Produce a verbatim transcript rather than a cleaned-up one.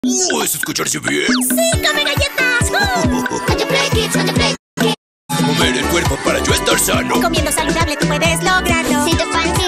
Uh, ¿es escucharse bien? ¡Sí, come galletas! Mover el cuerpo para yo estar sano. Comiendo saludable tú puedes lograrlo. Si tu panza